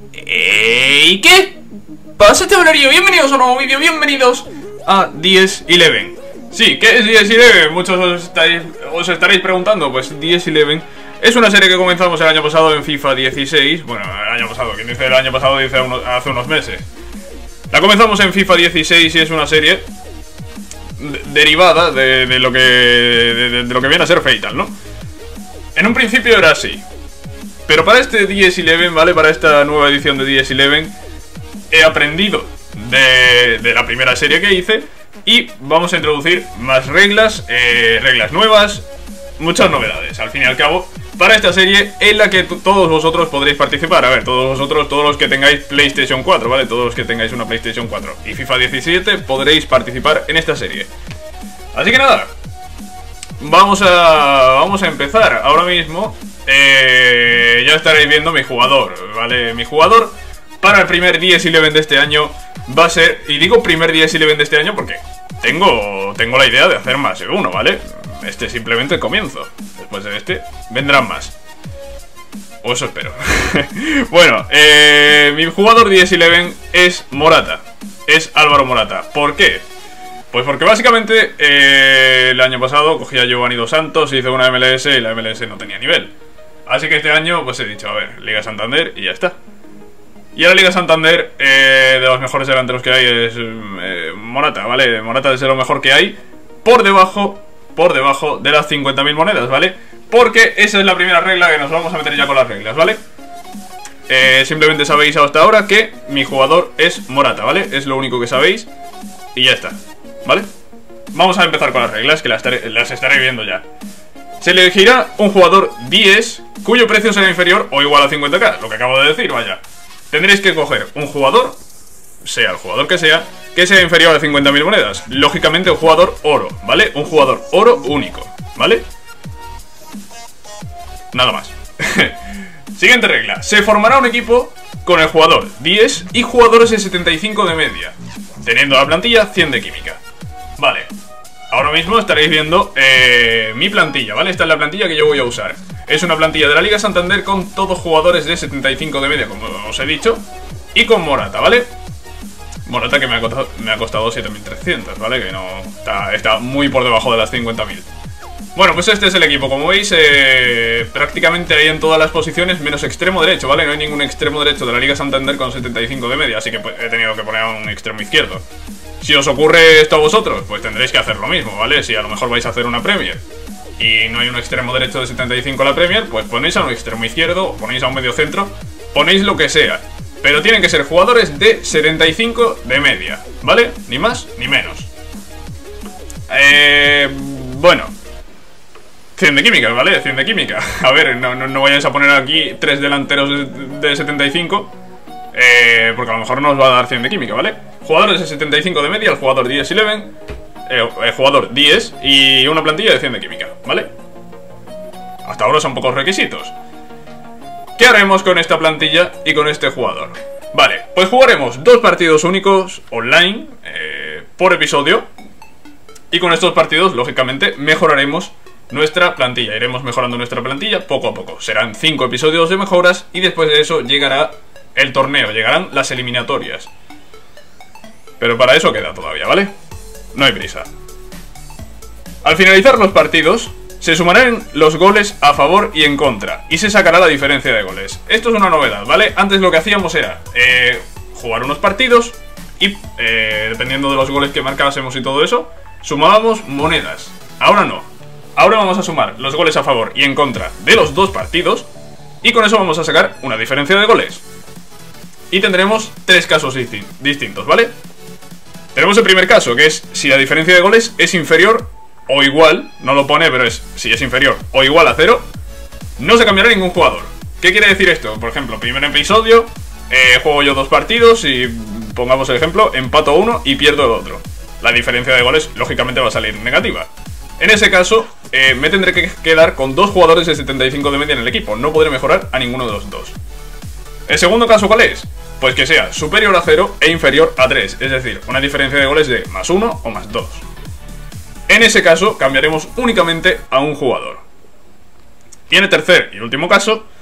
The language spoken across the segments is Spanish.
¿Y qué pasa, chavalerío? Bienvenidos a un nuevo vídeo, bienvenidos a DS11. Sí, ¿qué es DS11? Muchos os estaréis preguntando. Pues DS11 es una serie que comenzamos el año pasado en FIFA 16. Bueno, el año pasado, quien dice el año pasado dice hace unos meses. La comenzamos en FIFA 16 y es una serie derivada de lo que viene a ser Fatal, ¿no? En un principio era así. Pero para este DS11, ¿vale? Para esta nueva edición de DS11 he aprendido de la primera serie que hice y vamos a introducir más reglas, reglas nuevas, muchas novedades, al fin y al cabo, para esta serie en la que todos vosotros podréis participar. A ver, todos vosotros, todos los que tengáis PlayStation 4, ¿vale? Todos los que tengáis una PlayStation 4 y FIFA 17 podréis participar en esta serie. Así que nada, vamos a empezar ahora mismo. Ya estaréis viendo mi jugador, ¿vale? Mi jugador para el primer DS11 de este año va a ser, y digo primer DS11 de este año porque tengo la idea de hacer más de uno, ¿vale? Este es simplemente el comienzo. Después de este vendrán más, o eso espero. Bueno, mi jugador DS11 es Morata. Es Álvaro Morata. ¿Por qué? Pues porque básicamente el año pasado cogí a Giovanni Dos Santos, hice una MLS y la MLS no tenía nivel. Así que este año pues he dicho, a ver, Liga Santander y ya está. Y ahora Liga Santander, de los mejores delanteros que hay es Morata, ¿vale? Morata es de lo mejor que hay, por debajo de las 50.000 monedas, ¿vale? Porque esa es la primera regla, que nos vamos a meter ya con las reglas, ¿vale? Simplemente sabéis hasta ahora que mi jugador es Morata, ¿vale? Es lo único que sabéis y ya está, ¿vale? Vamos a empezar con las reglas, que las estaré viendo ya. Se elegirá un jugador 10 cuyo precio será inferior o igual a 50k, lo que acabo de decir, vaya. Tendréis que coger un jugador, sea el jugador que sea inferior a 50.000 monedas. Lógicamente un jugador oro, ¿vale? Un jugador oro único, ¿vale? Nada más. Siguiente regla. Se formará un equipo con el jugador 10 y jugadores de 75 de media, teniendo la plantilla 100 de química. Vale. Ahora mismo estaréis viendo mi plantilla, ¿vale? Esta es la plantilla que yo voy a usar. Es una plantilla de la Liga Santander con todos jugadores de 75 de media, como os he dicho, y con Morata, ¿vale? Morata que me ha costado 7.300, ¿vale? Que no está muy por debajo de las 50.000. Bueno, pues este es el equipo, como veis, prácticamente hay en todas las posiciones, menos extremo derecho, ¿vale? No hay ningún extremo derecho de la Liga Santander con 75 de media, así que pues, he tenido que poner un extremo izquierdo. Si os ocurre esto a vosotros, pues tendréis que hacer lo mismo, ¿vale? Si a lo mejor vais a hacer una Premier y no hay un extremo derecho de 75 en la Premier, pues ponéis a un extremo izquierdo o ponéis a un medio centro, ponéis lo que sea. Pero tienen que ser jugadores de 75 de media, ¿vale? Ni más ni menos. Bueno, 100 de química, ¿vale? 100 de química. A ver, no vayáis a poner aquí 3 delanteros de 75, porque a lo mejor no os va a dar 100 de química, ¿vale? Jugadores de 75 de media, el jugador DS11, jugador 10 y una plantilla de 100 de química, ¿vale? Hasta ahora son pocos requisitos. ¿Qué haremos con esta plantilla y con este jugador? Vale, pues jugaremos 2 partidos únicos online por episodio. Y con estos partidos, lógicamente, mejoraremos nuestra plantilla. Iremos mejorando nuestra plantilla poco a poco. Serán 5 episodios de mejoras y después de eso llegará el torneo, llegarán las eliminatorias. Pero para eso queda todavía, ¿vale? No hay prisa. Al finalizar los partidos, se sumarán los goles a favor y en contra, y se sacará la diferencia de goles. Esto es una novedad, ¿vale? Antes lo que hacíamos era jugar unos partidos y, dependiendo de los goles que marcásemos y todo eso, sumábamos monedas. Ahora no. Ahora vamos a sumar los goles a favor y en contra de los 2 partidos, y con eso vamos a sacar una diferencia de goles. Y tendremos 3 casos distintos, ¿vale? Tenemos el primer caso, que es si la diferencia de goles es inferior o igual, no lo pone, pero es si es inferior o igual a 0, no se cambiará ningún jugador. ¿Qué quiere decir esto? Por ejemplo, primer episodio, juego yo 2 partidos y, pongamos el ejemplo, empato uno y pierdo el otro. La diferencia de goles, lógicamente, va a salir negativa. En ese caso, me tendré que quedar con 2 jugadores de 75 de media en el equipo. No podré mejorar a ninguno de los 2. ¿El segundo caso cuál es? Pues que sea superior a 0 e inferior a 3, es decir, una diferencia de goles de +1 o +2. En ese caso cambiaremos únicamente a un jugador. Y en el tercer y último caso,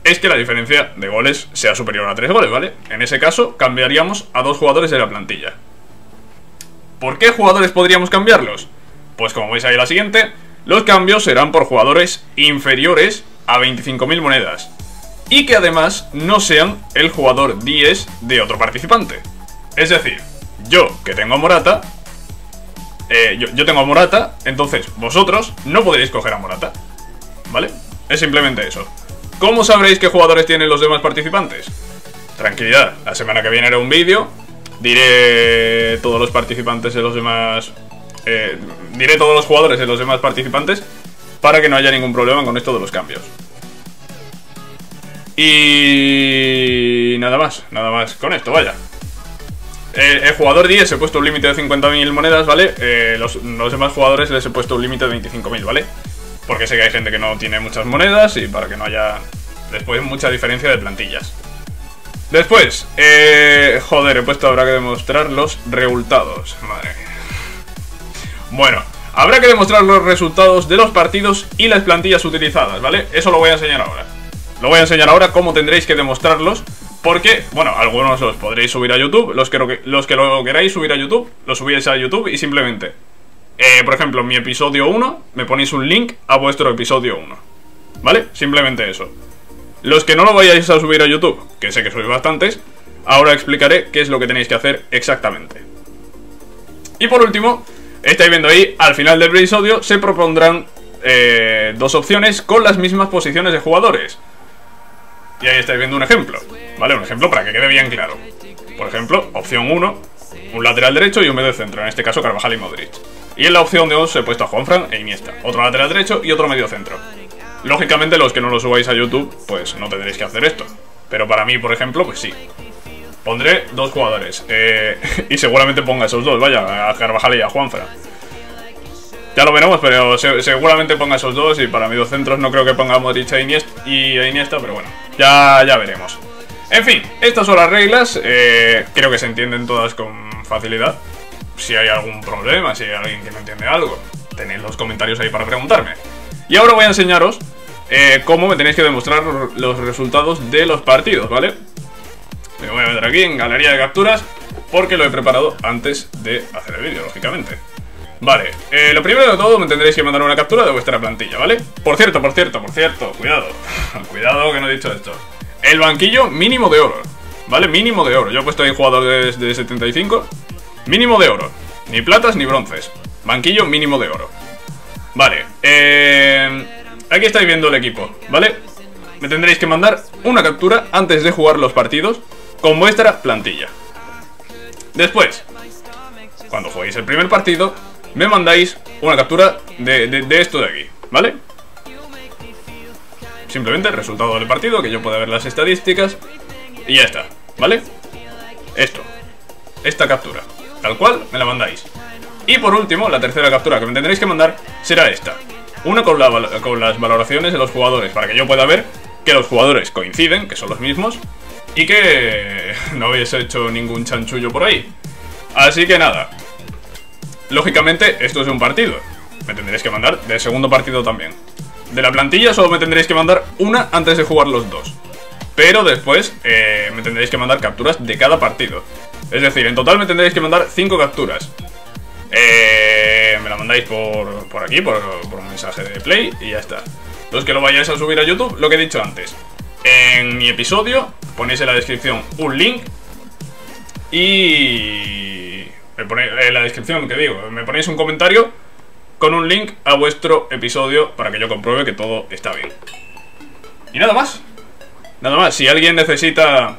es que la diferencia de goles sea superior a 3 goles, ¿vale? En ese caso, cambiaríamos a 2 jugadores de la plantilla. ¿Por qué jugadores podríamos cambiarlos? Pues como veis ahí la siguiente, los cambios serán por jugadores inferiores a 25.000 monedas. Y que además no sean el jugador 10 de otro participante. Es decir, yo que tengo a Morata, yo tengo a Morata, entonces vosotros no podréis coger a Morata, ¿vale? Es simplemente eso. ¿Cómo sabréis qué jugadores tienen los demás participantes? Tranquilidad, la semana que viene haré un vídeo, diré todos los participantes de los demás... diré todos los jugadores de los demás participantes para que no haya ningún problema con esto de los cambios. Y... nada más con esto, vaya. El jugador 10 he puesto un límite de 50.000 monedas, ¿vale? Los demás jugadores les he puesto un límite de 25.000, ¿vale? Porque sé que hay gente que no tiene muchas monedas y para que no haya después mucha diferencia de plantillas. Después, joder, he puesto habrá que demostrar los resultados. Madre mía. Bueno, habrá que demostrar los resultados de los partidos y las plantillas utilizadas, ¿vale? Eso lo voy a enseñar ahora. Lo voy a enseñar ahora cómo tendréis que demostrarlos. Porque, bueno, algunos los podréis subir a YouTube. Los que lo queráis subir a YouTube, lo subís a YouTube y simplemente... por ejemplo, en mi episodio 1 me ponéis un link a vuestro episodio 1, ¿vale? Simplemente eso. Los que no lo vayáis a subir a YouTube, que sé que sois bastantes, ahora explicaré qué es lo que tenéis que hacer exactamente. Y por último, estáis viendo ahí, al final del episodio se propondrán 2 opciones con las mismas posiciones de jugadores. Y ahí estáis viendo un ejemplo, ¿vale? Un ejemplo para que quede bien claro. Por ejemplo, opción 1, un lateral derecho y un medio centro, en este caso Carvajal y Modric. Y en la opción 2 he puesto a Juanfran e Iniesta, otro lateral derecho y otro medio centro. Lógicamente los que no lo subáis a YouTube, pues no tendréis que hacer esto. Pero para mí, por ejemplo, pues sí. Pondré 2 jugadores, y seguramente ponga esos 2, vaya, a Carvajal y a Juanfran. Ya lo veremos, pero seguramente ponga esos 2 y para medios centros no creo que ponga a Modric y a Iniesta, pero bueno, ya veremos. En fin, estas son las reglas, creo que se entienden todas con facilidad. Si hay algún problema, si hay alguien que no entiende algo, tenéis los comentarios ahí para preguntarme. Y ahora voy a enseñaros cómo me tenéis que demostrar los resultados de los partidos, ¿vale? Me voy a meter aquí en galería de capturas porque lo he preparado antes de hacer el vídeo, lógicamente. Vale, lo primero de todo me tendréis que mandar una captura de vuestra plantilla, ¿vale? Por cierto, cuidado. Cuidado que no he dicho esto. El banquillo mínimo de oro, ¿vale? Mínimo de oro. Yo he puesto ahí jugadores de 75. Mínimo de oro. Ni platas ni bronces. Banquillo mínimo de oro. Vale, aquí estáis viendo el equipo, ¿vale? Me tendréis que mandar una captura antes de jugar los partidos con vuestra plantilla. Después, cuando juguéis el primer partido, me mandáis una captura de esto de aquí, ¿vale? Simplemente el resultado del partido, que yo pueda ver las estadísticas. Y ya está, ¿vale? Esta captura, tal cual, me la mandáis. Y por último, la tercera captura que me tendréis que mandar será esta. Una con las valoraciones de los jugadores, para que yo pueda ver que los jugadores coinciden, que son los mismos, y que no habéis hecho ningún chanchullo por ahí. Así que nada. Lógicamente, esto es un partido. Me tendréis que mandar del segundo partido también. De la plantilla solo me tendréis que mandar una antes de jugar los 2. Pero después me tendréis que mandar capturas de cada partido. Es decir, en total me tendréis que mandar 5 capturas. Me la mandáis por aquí, por un mensaje de Play y ya está. Los que lo vayáis a subir a YouTube, lo que he dicho antes. En mi episodio ponéis en la descripción un link y... en la descripción, que digo, me ponéis un comentario con un link a vuestro episodio para que yo compruebe que todo está bien. Y nada más. Nada más, si alguien necesita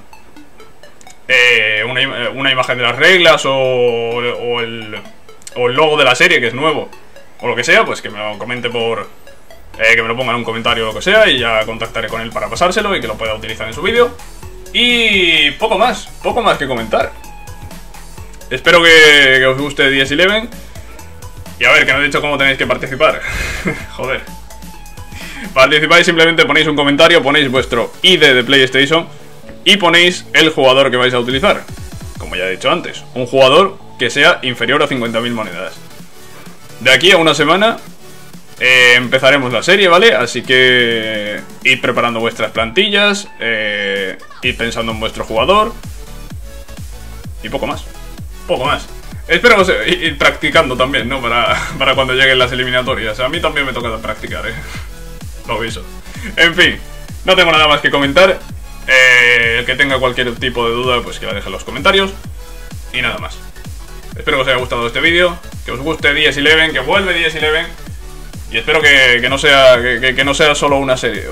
una imagen de las reglas o el logo de la serie, que es nuevo, o lo que sea, pues que me lo comente que me lo ponga en un comentario o lo que sea, y ya contactaré con él para pasárselo y que lo pueda utilizar en su vídeo. Y poco más que comentar. Espero que os guste 10-11. Y a ver, que no he dicho cómo tenéis que participar. Joder. Participáis, simplemente ponéis un comentario, ponéis vuestro ID de PlayStation y ponéis el jugador que vais a utilizar. Como ya he dicho antes, un jugador que sea inferior a 50.000 monedas. De aquí a una semana empezaremos la serie, ¿vale? Así que id preparando vuestras plantillas, id pensando en vuestro jugador y poco más. Poco más. Espero ir practicando también, ¿no? Para cuando lleguen las eliminatorias. A mí también me toca practicar, lo aviso. En fin, no tengo nada más que comentar. El que tenga cualquier tipo de duda, pues que la deje en los comentarios. Y nada más. Espero que os haya gustado este vídeo, que os guste DS11, que vuelve DS11. Y espero que no sea que no sea solo una serie,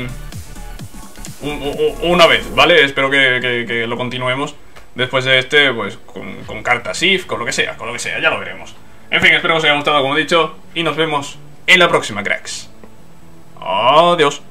una vez, ¿vale? Espero que lo continuemos después de este, pues con cartas IF, con lo que sea, ya lo veremos. En fin, espero que os haya gustado, como he dicho, y nos vemos en la próxima, cracks. Adiós.